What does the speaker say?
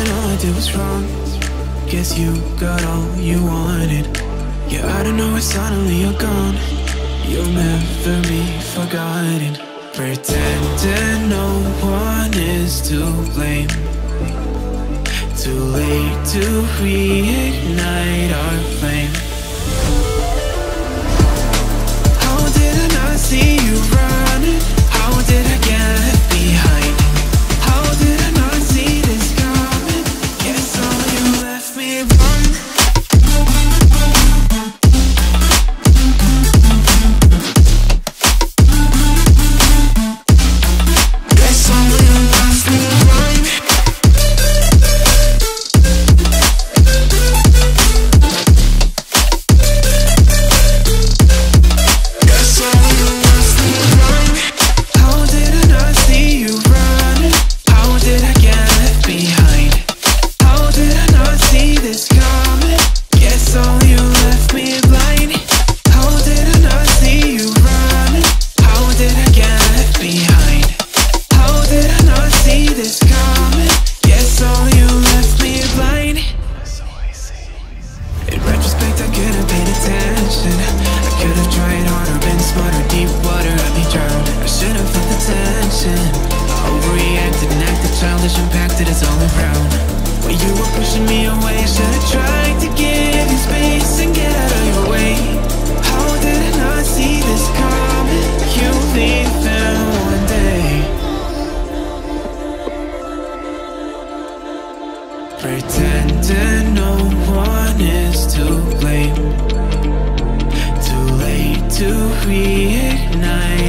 and all I did was wrong. Guess you got all you wanted. Yeah, I don't know why suddenly you're gone. You'll never be forgotten. Pretending no one is to blame. Too late to reignite our flame. How did I not see you running? How did I get left behind? How did I not see this coming? Guess all you left me run. Guess all you left me run. Guess all you left me run. How did I not see you running? How did I get left behind? How did I not see this coming? Guess all you left me blind. How did I not see you running? How did I get left behind? How did I not see this coming? Guess all you left me blind. In retrospect, I could have paid attention. I could have tried harder, been smarter. Deep water, I'd be drowned. I should have felt the tension. I overreacted and acted childish, impacted us all around. When you were pushing me away, I should have tried to give you space and get out of your way. How did I not see this coming? You leaving one day. Pretending no one is to blame. Too late to reignite